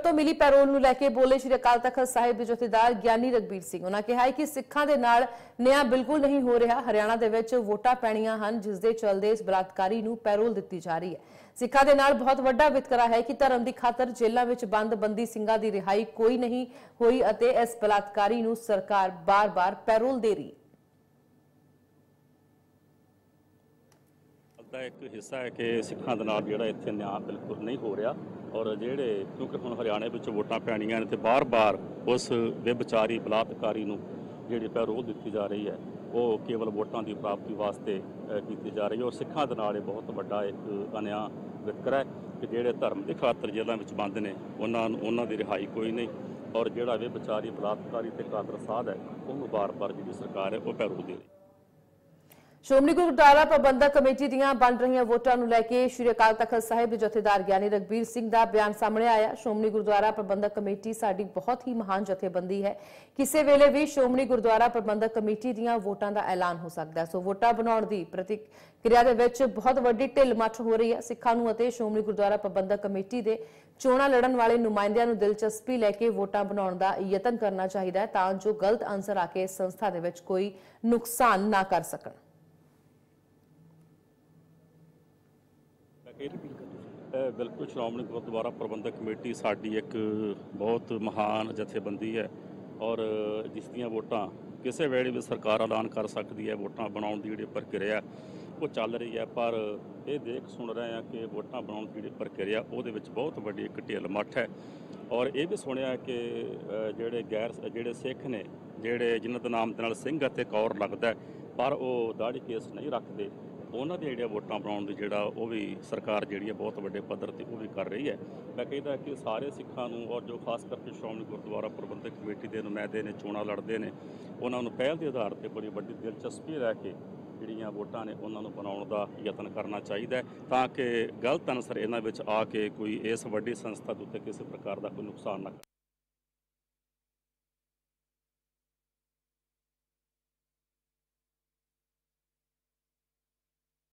ਤੋਂ ਮਿਲੀ ਪੈਰੋਲ ਨੂੰ ਲੈ ਕੇ ਬੋਲੇ ਸ਼੍ਰੀ ਅਕਾਲ ਤਖਤ ਸਾਹਿਬ ਦੇ ਜਥੇਦਾਰ ਗਿਆਨੀ ਰਘਬੀਰ ਸਿੰਘ। ਉਹਨਾਂ ਕਿਹਾ ਕਿ ਸਿੱਖਾਂ ਦੇ ਨਾਲ ਨਿਆਂ ਬਿਲਕੁਲ ਨਹੀਂ ਹੋ ਰਿਹਾ। ਹਰਿਆਣਾ ਦੇ ਵਿੱਚ ਵੋਟਾਂ ਪੈਣੀਆਂ ਹਨ, ਜਿਸ ਦੇ ਚਲਦੇ ਇਸ ਬਲਾਤਕਾਰੀ ਨੂੰ ਪੈਰੋਲ ਦਿੱਤੀ ਜਾ ਰਹੀ ਹੈ। ਸਿੱਖਾਂ ਦੇ ਨਾਲ ਬਹੁਤ ਵੱਡਾ ਵਿਤਕਰਾ ਹੈ ਕਿ ਧਰਮ ਦੀ ਖਾਤਰ ਜੇਲ੍ਹਾਂ ਵਿੱਚ ਬੰਦ ਬੰਦੀ ਸਿੰਘਾਂ ਦੀ ਰਿਹਾਈ ਕੋਈ ਨਹੀਂ ਹੋਈ ਅਤੇ ਇਸ ਬਲਾਤਕਾਰੀ ਨੂੰ ਸਰਕਾਰ ਬਾਰ-ਬਾਰ ਪੈਰੋਲ ਦੇ ਰਹੀ ਹੈ। ਦਾ ਇੱਕ ਹਿੱਸਾ ਹੈ ਕਿ ਸਿੱਖਾਂ ਦੇ ਨਾਲ ਜਿਹੜਾ ਇੱਥੇ ਨਿਆਂ ਬਿਲਕੁਲ ਨਹੀਂ ਹੋ ਰਿਹਾ ਔਰ ਜਿਹੜੇ ਕਿਉਂਕਿ ਹੁਣ ਹਰਿਆਣੇ ਵਿੱਚ ਵੋਟਾਂ ਪੈਣੀਆਂ ਨੇ ਤੇ ਬਾਰ-ਬਾਰ ਉਸ ਵਿਭਚਾਰੀ ਬਲਾਤਕਾਰੀ ਨੂੰ ਜਿਹੜੀ ਪੈਰੋਲ ਦਿੱਤੀ ਜਾ ਰਹੀ ਹੈ ਉਹ ਕੇਵਲ ਵੋਟਾਂ ਦੀ ਪ੍ਰਾਪਤੀ ਵਾਸਤੇ ਕੀਤੀ ਜਾ ਰਹੀ ਹੈ। ਔਰ ਸਿੱਖਾਂ ਦੇ ਨਾਲ ਇਹ ਬਹੁਤ ਵੱਡਾ ਇੱਕ ਅਨਿਆਂ ਵਿਤਕਰਾ ਹੈ ਕਿ ਜਿਹੜੇ ਧਰਮ ਦੀ ਖਾਤਰ ਜੇਲ੍ਹਾਂ ਵਿੱਚ ਬੰਦ ਨੇ ਉਹਨਾਂ ਦੀ ਰਿਹਾਈ ਕੋਈ ਨਹੀਂ ਔਰ ਜਿਹੜਾ ਵਿਭਚਾਰੀ ਬਲਾਤਕਾਰੀ ਤੇ ਕਾਤਲ ਸਾਧ ਹੈ ਉਹਨੂੰ ਬਾਰ-ਬਾਰ ਜਿਹੜੀ ਸਰਕਾਰ ਹੈ ਉਹ ਪੈਰੋਲ ਦੇ ਰਹੀ ਹੈ। ਸ਼੍ਰੋਮਣੀ ਗੁਰਦੁਆਰਾ ਪ੍ਰਬੰਧਕ ਕਮੇਟੀ ਦੀਆਂ ਬਣ ਰਹੀਆਂ ਵੋਟਾਂ ਨੂੰ ਲੈ ਕੇ ਸ਼੍ਰੀ ਅਕਾਲ ਤਖਤ ਸਾਹਿਬ ਦੇ ਜਥੇਦਾਰ ਗਿਆਨੀ ਰਘਬੀਰ ਸਿੰਘ ਦਾ ਬਿਆਨ ਸਾਹਮਣੇ ਆਇਆ। ਸ਼੍ਰੋਮਣੀ ਗੁਰਦੁਆਰਾ ਪ੍ਰਬੰਧਕ ਕਮੇਟੀ ਸਾਡੀ ਬਹੁਤ ਹੀ ਮਹਾਨ ਜਥੇਬੰਦੀ ਹੈ। ਕਿਸੇ ਵੇਲੇ ਵੀ ਸ਼੍ਰੋਮਣੀ ਗੁਰਦੁਆਰਾ ਪ੍ਰਬੰਧਕ ਕਮੇਟੀ ਦੀਆਂ ਵੋਟਾਂ ਦਾ ਐਲਾਨ ਹੋ ਸਕਦਾ ਹੈ। ਸੋ ਵੋਟਾਂ ਬਣਾਉਣ ਦੀ ਪ੍ਰਤੀਕਿਰਿਆ ਦੇ ਵਿੱਚ ਬਹੁਤ ਵੱਡੀ ਢਿੱਲ ਮੱਠ ਹੋ ਰਹੀ ਹੈ। ਸਿੱਖਾਂ ਨੂੰ ਅਤੇ ਸ਼੍ਰੋਮਣੀ ਗੁਰਦੁਆਰਾ ਪ੍ਰਬੰਧਕ ਕਮੇਟੀ ਦੇ ਚੋਣਾਂ ਲੜਨ ਵਾਲੇ ਨੁਮਾਇੰਦਿਆਂ ਨੂੰ ਦਿਲਚਸਪੀ ਲੈ ਕੇ ਵੋਟਾਂ ਬਣਾਉਣ ਦਾ ਯਤਨ ਕਰਨਾ ਚਾਹੀਦਾ ਹੈ ਤਾਂ ਜੋ ਗਲਤ ਅਨਸਰ ਆ ਕੇ ਸੰਸਥਾ ਦੇ ਵਿੱਚ ਕੋਈ ਨੁਕਸਾਨ ਨਾ ਕਰ ਸਕਣ। ਬਿਲਕੁਲ ਸ਼੍ਰੋਮਣੀ ਗੁਰਦੁਆਰਾ ਪ੍ਰਬੰਧਕ ਕਮੇਟੀ ਸਾਡੀ ਇੱਕ ਬਹੁਤ ਮਹਾਨ ਜਥੇਬੰਦੀ ਹੈ ਔਰ ਜਿਸ ਦੀਆਂ ਵੋਟਾਂ ਕਿਸੇ ਵੇਲੇ ਵੀ ਸਰਕਾਰ ਐਲਾਨ ਕਰ ਸਕਦੀ ਹੈ। ਵੋਟਾਂ ਬਣਾਉਣ ਦੀ ਜਿਹੜੀ ਪ੍ਰਕਿਰਿਆ ਉਹ ਚੱਲ ਰਹੀ ਹੈ ਪਰ ਇਹ ਦੇਖ ਸੁਣ ਰਹੇ ਹਾਂ ਕਿ ਵੋਟਾਂ ਬਣਾਉਣ ਦੀ ਜਿਹੜੀ ਪ੍ਰਕਿਰਿਆ ਉਹਦੇ ਵਿੱਚ ਬਹੁਤ ਵੱਡੀ ਇੱਕ ਢਿੱਲ ਮੱਠ ਹੈ। ਔਰ ਇਹ ਵੀ ਸੁਣਿਆ ਕਿ ਜਿਹੜੇ ਸਿੱਖ ਨੇ ਜਿਨ੍ਹਾਂ ਦਾ ਨਾਮ ਦੇ ਨਾਲ ਸਿੰਘ ਅਤੇ ਕੌਰ ਲੱਗਦਾ ਪਰ ਉਹ ਦਾੜੀ ਕੇਸ ਨਹੀਂ ਰੱਖਦੇ ਉਹਨਾਂ ਦੀਆਂ ਜਿਹੜੀਆਂ ਵੋਟਾਂ ਬਣਾਉਣ ਦੀ ਉਹ ਵੀ ਸਰਕਾਰ ਜਿਹੜੀ ਹੈ ਬਹੁਤ ਵੱਡੇ ਪੱਧਰ 'ਤੇ ਉਹ ਵੀ ਕਰ ਰਹੀ ਹੈ। ਮੈਂ ਕਹਿੰਦਾ ਕਿ ਸਾਰੇ ਸਿੱਖਾਂ ਨੂੰ ਔਰ ਜੋ ਖਾਸ ਕਰਕੇ ਸ਼੍ਰੋਮਣੀ ਗੁਰਦੁਆਰਾ ਪ੍ਰਬੰਧਕ ਕਮੇਟੀ ਦੇ ਨੁਮਾਇੰਦੇ ਨੇ ਚੋਣਾਂ ਲੜਦੇ ਨੇ ਉਹਨਾਂ ਨੂੰ ਪਹਿਲ ਦੇ ਆਧਾਰ 'ਤੇ ਬੜੀ ਵੱਡੀ ਦਿਲਚਸਪੀ ਲੈ ਕੇ ਜਿਹੜੀਆਂ ਵੋਟਾਂ ਨੇ ਉਹਨਾਂ ਨੂੰ ਬਣਾਉਣ ਦਾ ਯਤਨ ਕਰਨਾ ਚਾਹੀਦਾ ਤਾਂ ਕਿ ਗਲਤ ਅਨਸਰ ਇਹਨਾਂ ਵਿੱਚ ਆ ਕੇ ਕੋਈ ਇਸ ਵੱਡੀ ਸੰਸਥਾ ਦੇ ਉੱਤੇ ਕਿਸੇ ਪ੍ਰਕਾਰ ਦਾ ਕੋਈ ਨੁਕਸਾਨ ਨਾ ਕਰੇ।